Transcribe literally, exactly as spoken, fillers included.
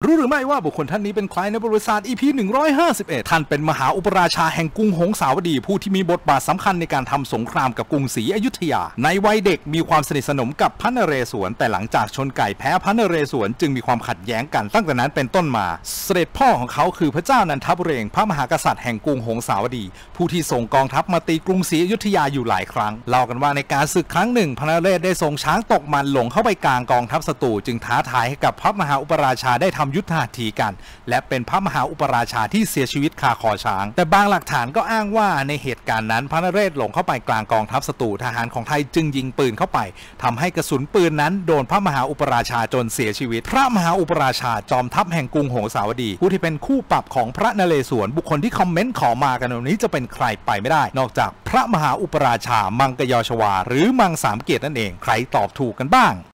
รู้หรือไม่ว่าบุคคลท่านนี้เป็นใครในประวัติศาสตร์ อี พี หนึ่งร้อยห้าสิบเอ็ดท่านเป็นมหาอุปราชาแห่งกรุงหงสาวดีผู้ที่มีบทบาทสำคัญในการทำสงครามกับกรุงศรีอยุธยาในวัยเด็กมีความสนิทสนมกับพระนเรศวรแต่หลังจากชนไก่แพ้พระนเรศวรจึงมีความขัดแย้งกันตั้งแต่นั้นเป็นต้นมาเสด็จพ่อของเขาคือพระเจ้านันทบุเรงพระมหากษัตริย์แห่งกรุงหงสาวดีผู้ที่ส่งกองทัพมาตีกรุงศรีอยุธยาอยู่หลายครั้งเล่ากันว่าในการศึกครั้งหนึ่งพระนเรศได้ส่งช้างตกมันหลงเข้าไปกลางกองทัพศัตรูจึงท้าทายให้กับพระมหาอุปราชาได้ทำยุทธหัตถีกันและเป็นพระมหาอุปราชาที่เสียชีวิตคาคอช้างแต่บางหลักฐานก็อ้างว่าในเหตุการณ์นั้นพระนเรศหลงเข้าไปกลางกองทัพศัตรูทหารของไทยจึงยิงปืนเข้าไปทำให้กระสุนปืนนั้นโดนพระมหาอุปราชาจนเสียชีวิตพระมหาอุปราชาจอมทัพแห่งกรุงหงสาวดีผู้ที่เป็นคู่ปรับของพระนเรศวรบุคคลที่คอมเมนต์ขอมากันวันนี้จะเป็นใครไปไม่ได้นอกจากพระมหาอุปราชามังกยชวาหรือมังสามเกียรตินั่นเองใครตอบถูกกันบ้าง